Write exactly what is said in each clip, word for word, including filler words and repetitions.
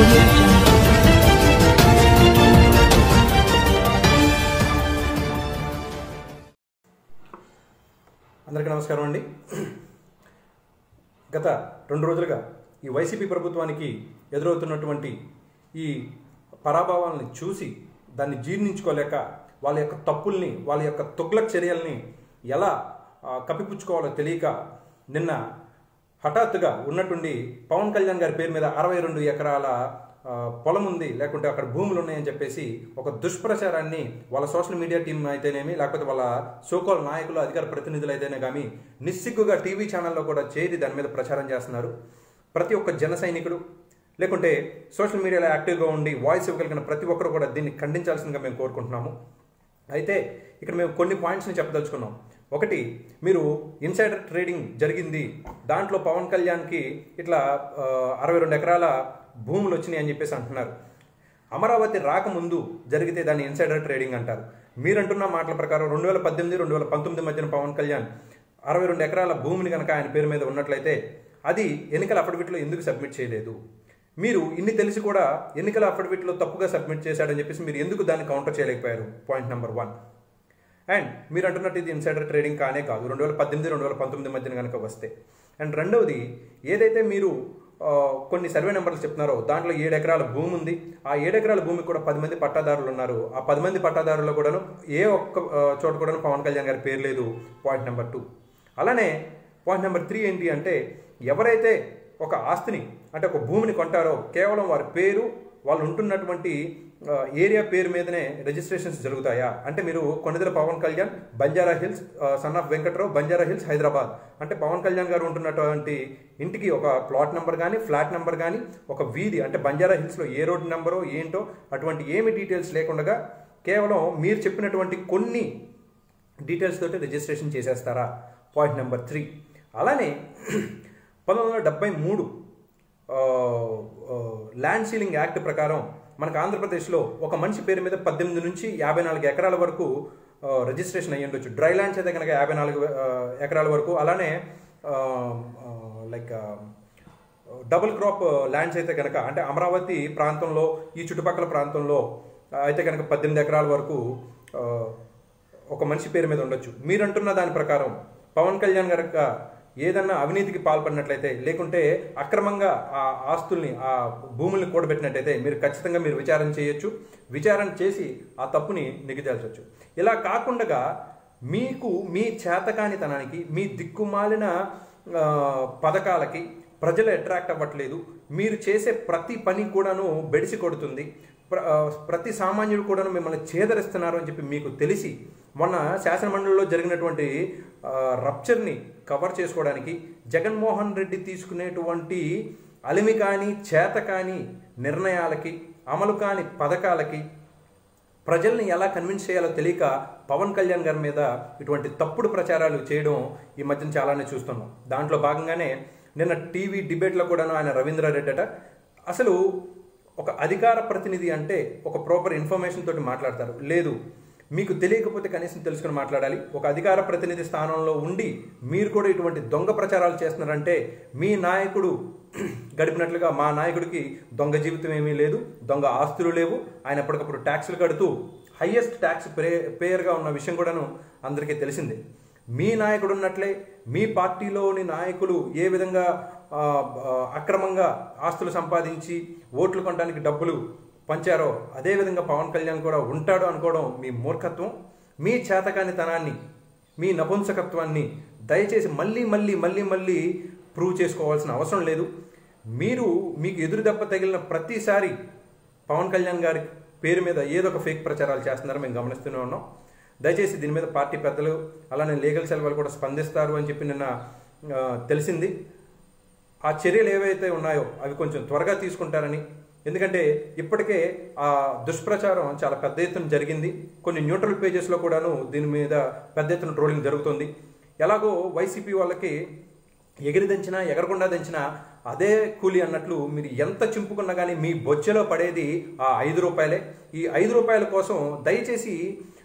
audio jungle. అందరికీ నమస్కారం అండి. గత రెండు రోజులుగా ఈ వైసీపీ ప్రభుత్వానికి ఎదురవుతున్నటువంటి ఈ పరాభవాలను చూసి దాన్ని జీర్ణించుకోలేక వాళ్ళ యొక్క తప్పుల్ని వాళ్ళ యొక్క తుగ్లక్ చర్యల్ని ఎలా కప్పిపుచ్చుకోవాలో తెలియక నిన్న హఠాత్తుగా ఉన్నట్టుండి పవన్ కళ్యాణ్ గారి పేరు మీద అరవై రెండు ఎకరాల పొలం ఉంది, లేకుంటే అక్కడ భూములు ఉన్నాయని చెప్పేసి ఒక దుష్ప్రచారాన్ని వాళ్ళ సోషల్ మీడియా టీం అయితేనేమి, లేకపోతే వాళ్ళ సోకాల్ నాయకులు అధికార ప్రతినిధులు అయితేనే కానీ నిస్సిగ్గుగా టీవీ ఛానల్లో కూడా చేరి దాని మీద ప్రచారం చేస్తున్నారు. ప్రతి ఒక్క జన సైనికుడు లేకుంటే సోషల్ మీడియాలో యాక్టివ్గా ఉండి వాయిస్ ఇవ్వగలిగిన ప్రతి ఒక్కరు కూడా దీన్ని ఖండించాల్సిందిగా మేము కోరుకుంటున్నాము. అయితే ఇక్కడ మేము కొన్ని పాయింట్స్ని చెప్పదలుచుకున్నాం. ఒకటి, మీరు ఇన్సైడర్ ట్రేడింగ్ జరిగింది, దాంట్లో పవన్ కళ్యాణ్కి ఇట్లా అరవై రెండు ఎకరాల భూములు వచ్చినాయి అని చెప్పేసి అంటున్నారు. అమరావతి రాకముందు జరిగితే దాన్ని ఇన్సైడర్ ట్రేడింగ్ అంటారు. మీరంటున్న మాటల ప్రకారం రెండు వేల పద్దెనిమిది రెండు వేల పంతొమ్మిది మధ్యన పవన్ కళ్యాణ్ అరవై రెండు ఎకరాల భూమిని కనుక ఆయన పేరు మీద ఉన్నట్లయితే అది ఎన్నికల అఫిడవిట్లో ఎందుకు సబ్మిట్ చేయలేదు? మీరు ఇన్ని తెలిసి కూడా ఎన్నికల అఫిడవిట్లో తప్పుగా సబ్మిట్ చేశాడని చెప్పేసి మీరు ఎందుకు దాన్ని కౌంటర్ చేయలేకపోయారు? Point number one. అండ్ మీరు అంటున్నట్టు ఇది ఇన్సైడర్ ట్రేడింగ్ కానే కాదు, రెండు వేల పద్దెనిమిది రెండు వేల పంతొమ్మిది మధ్యన కనుక వస్తే. అండ్ రెండవది, ఏదైతే మీరు కొన్ని సర్వే నెంబర్లు చెప్తున్నారో దాంట్లో ఏడు ఎకరాల భూమి ఉంది. ఆ ఏడు ఎకరాల భూమికి కూడా పది మంది పట్టాదారులు ఉన్నారు. ఆ పది మంది పట్టాదారుల్లో కూడాను ఏ ఒక్క చోట కూడా పవన్ కళ్యాణ్ గారి పేరు లేదు. Point number two. అలానే పాయింట్ నెంబర్ త్రీ ఏంటి అంటే, ఎవరైతే ఒక ఆస్తిని అంటే ఒక భూమిని కొంటారో కేవలం వారి పేరు, వాళ్ళు ఉంటున్నటువంటి ఏరియా పేరు మీదనే రిజిస్ట్రేషన్స్ జరుగుతాయా? అంటే మీరు Konidela Pawan Kalyan, Banjara Hills, son of Venkatrao, Banjara Hills, Hyderabad అంటే పవన్ కళ్యాణ్ గారు ఉంటున్నటువంటి ఇంటికి ఒక ప్లాట్ నెంబర్ కానీ ఫ్లాట్ నెంబర్ కానీ ఒక వీధి అంటే బంజారా హిల్స్లో ఏ రోడ్ నెంబరో ఏంటో అటువంటి ఏమి డీటెయిల్స్ లేకుండా కేవలం మీరు చెప్పినటువంటి కొన్ని డీటెయిల్స్ తోటి రిజిస్ట్రేషన్ చేసేస్తారా? Point number three. అలానే పంతొమ్మిది వందల డెబ్బై మూడు ల్యాండ్ సీలింగ్ యాక్ట్ ప్రకారం మనకు ఆంధ్రప్రదేశ్లో ఒక మనిషి పేరు మీద పద్దెనిమిది నుంచి యాభై నాలుగు ఎకరాల వరకు రిజిస్ట్రేషన్ అయ్యి ఉండొచ్చు. డ్రై ల్యాండ్స్ అయితే కనుక యాభై నాలుగు ఎకరాల వరకు, అలానే లైక్ డబుల్ క్రాప్ ల్యాండ్స్ అయితే కనుక అంటే అమరావతి ప్రాంతంలో ఈ చుట్టుపక్కల ప్రాంతంలో అయితే కనుక పద్దెనిమిది ఎకరాల వరకు ఒక మనిషి పేరు మీద ఉండొచ్చు. మీరంటున్న దాని ప్రకారం పవన్ కళ్యాణ్ గారు ఏదన్నా అవినీతికి పాల్పడినట్లయితే లేకుంటే అక్రమంగా ఆ ఆస్తుల్ని ఆ భూముల్ని కూడబెట్టినట్టయితే మీరు ఖచ్చితంగా మీరు విచారణ చేయొచ్చు. విచారణ చేసి ఆ తప్పుని నిగ్గుదేల్చవచ్చు. ఇలా కాకుండా మీకు మీ చేతకానితనానికి, మీ దిక్కుమాలిన పథకాలకి ప్రజలు అట్రాక్ట్ అవ్వట్లేదు. మీరు చేసే ప్రతి పని కూడాను బెడిసి కొడుతుంది. ప్రతి సామాన్యుడు కూడాను మిమ్మల్ని చేదరిస్తున్నారు అని చెప్పి మీకు తెలిసి మొన్న శాసనమండలిలో జరిగినటువంటి రప్చర్ని కవర్ చేసుకోవడానికి జగన్మోహన్ రెడ్డి తీసుకునేటువంటి అలిమి కాని చేత కాని నిర్ణయాలకి, అమలు కాని పథకాలకి ప్రజల్ని ఎలా కన్విన్స్ చేయాలో తెలియక పవన్ కళ్యాణ్ గారి మీద ఇటువంటి తప్పుడు ప్రచారాలు చేయడం ఈ మధ్యన చాలానే చూస్తున్నాం. దాంట్లో భాగంగానే నిన్న టీవీ డిబేట్లో కూడాను ఆయన రవీంద్రారెడ్డి అట అసలు ఒక అధికార ప్రతినిధి అంటే ఒక ప్రాపర్ ఇన్ఫర్మేషన్ తోటి మాట్లాడతారు. లేదు, మీకు తెలియకపోతే కనీసం తెలుసుకుని మాట్లాడాలి. ఒక అధికార ప్రతినిధి స్థానంలో ఉండి మీరు కూడా ఇటువంటి దొంగ ప్రచారాలు చేస్తున్నారంటే మీ నాయకుడు గడిపినట్లుగా మా నాయకుడికి దొంగ జీవితం ఏమీ లేదు, దొంగ ఆస్తులు లేవు. ఆయన ఎప్పటికప్పుడు ట్యాక్సులు కడుతూ హయ్యెస్ట్ ట్యాక్స్ పే పేయర్గా ఉన్న విషయం కూడాను అందరికీ తెలిసిందే. మీ నాయకుడు ఉన్నట్లే మీ పార్టీలోని నాయకులు ఏ విధంగా అక్రమంగా ఆస్తులు సంపాదించి ఓట్లు కొనడానికి డబ్బులు పంచారో అదేవిధంగా పవన్ కళ్యాణ్ కూడా ఉంటాడు అనుకోవడం మీ మూర్ఖత్వం. మీ చేతకానితనాన్ని, మీ నపుంసకత్వాన్ని దయచేసి మళ్ళీ మళ్ళీ మళ్ళీ మళ్ళీ ప్రూవ్ చేసుకోవాల్సిన అవసరం లేదు. మీరు మీకు ఎదురు దెబ్బ తగిలిన ప్రతిసారి పవన్ కళ్యాణ్ గారి పేరు మీద ఏదో ఒక ఫేక్ ప్రచారాలు చేస్తున్నారో మేము గమనిస్తూనే ఉన్నాం. దయచేసి దీని మీద పార్టీ పెద్దలు అలానే లీగల్ సెల్ వాళ్ళు కూడా స్పందిస్తారు అని చెప్పి నిన్న తెలిసింది. ఆ చర్యలు ఏవైతే ఉన్నాయో అవి కొంచెం త్వరగా తీసుకుంటారని, ఎందుకంటే ఇప్పటికే ఆ దుష్ప్రచారం చాలా పెద్ద ఎత్తున జరిగింది. కొన్ని న్యూట్రల్ పేజెస్లో కూడాను దీని మీద పెద్ద ఎత్తున ట్రోలింగ్ జరుగుతుంది. ఎలాగో వైసీపీ వాళ్ళకి ఎగిరిదంచినా ఎగరకుండా దంచినా అదే కూలి అన్నట్లు మీరు ఎంత చింపుకున్నా కానీ మీ బొచ్చెలో పడేది ఆ ఐదు రూపాయలే. ఈ ఐదు రూపాయల కోసం దయచేసి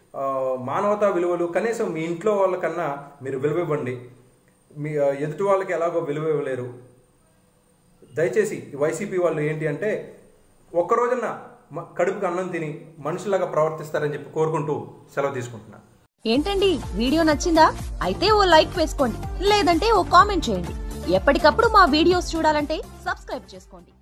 మానవతా విలువలు కనీసం మీ ఇంట్లో వాళ్ళకన్నా మీరు విలువ ఇవ్వండి. మీ ఎదుటి వాళ్ళకి ఎలాగో విలువ ఇవ్వలేరు. దయచేసి వైసీపీ వాళ్ళు ఏంటి అంటే ఒక్క రోజున మ- కడుపుకి అన్నం తిని మనుషులాగా ప్రవర్తిస్తారని చెప్పి కోరుకుంటూ సెలవు తీసుకుంటున్నాను. ఏంటండి వీడియో నచ్చిందా? అయితే ఓ లైక్ వేసుకోండి, లేదంటే ఓ కామెంట్ చేయండి. ఎప్పటికప్పుడు మా వీడియోస్ చూడాలంటే సబ్స్క్రైబ్ చేసుకోండి.